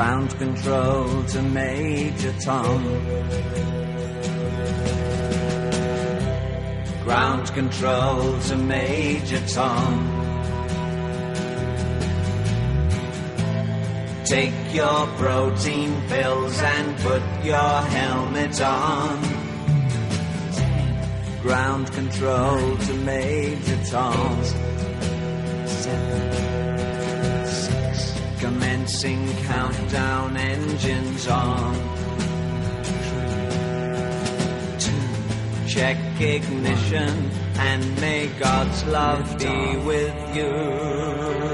Ground control to Major Tom. Ground control to Major Tom. Take your protein pills and put your helmet on. Ground control to Major Tom. 7, 6. Commencing countdown, engines on. 3, 2. Check ignition and may God's love be with you.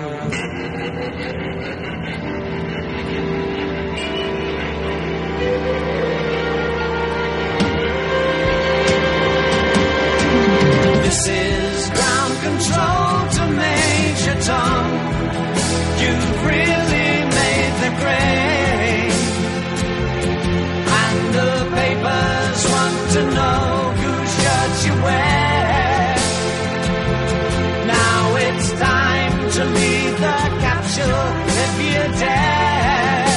This is ground control to Major Tom. You've really made the grade, and the papers want to know whose shirts you wear. Now it's time to leave the capsule if you dare.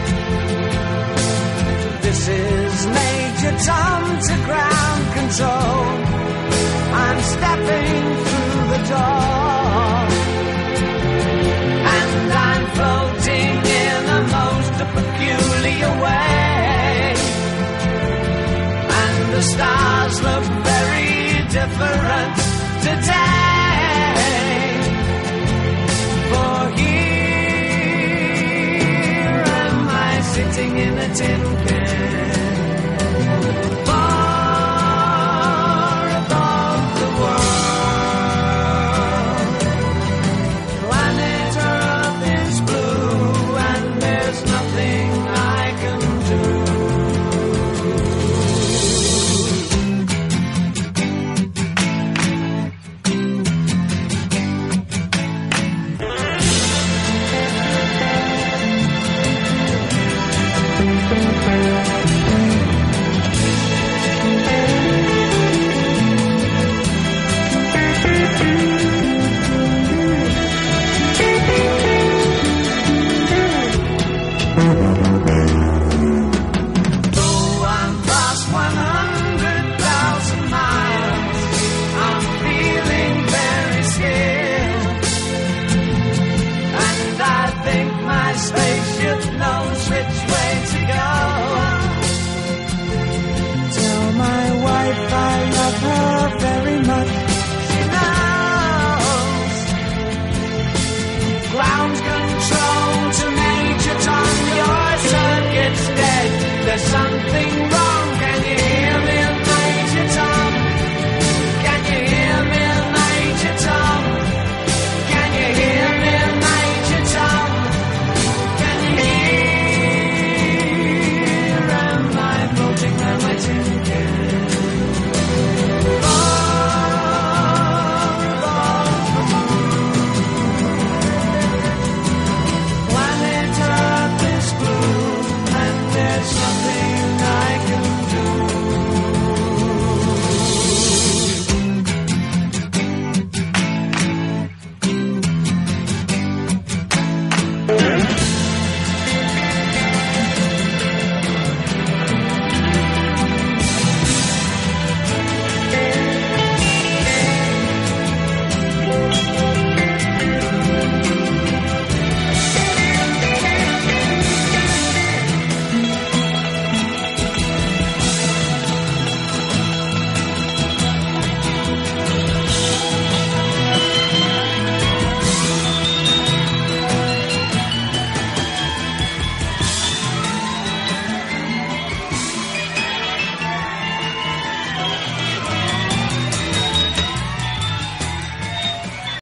This is Major Tom to ground control. I'm stepping through the door, and I'm floating in a most peculiar way, and the stars look very different today. For here am I sitting in a tin can. There's something wrong. Can you hear me, Major Tom? Can you hear me, Major Tom? Can you hear me, Major Tom? Can you hear? Am I floating on my tin?